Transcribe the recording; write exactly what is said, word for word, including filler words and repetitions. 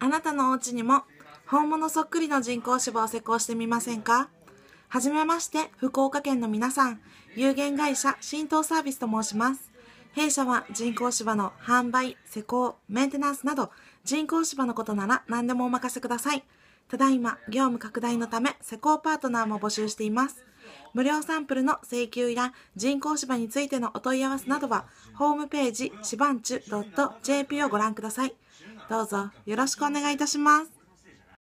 あなたのお家にも本物そっくりの人工芝を施工してみませんか？はじめまして、福岡県の皆さん、有限会社新東サービスと申します。弊社は人工芝の販売、施工、メンテナンスなど人工芝のことなら何でもお任せください。ただいま業務拡大のため施工パートナーも募集しています。無料サンプルの請求や人工芝についてのお問い合わせなどはホームページしばんちゅ .jp をご覧ください。どうぞよろしくお願いいたします。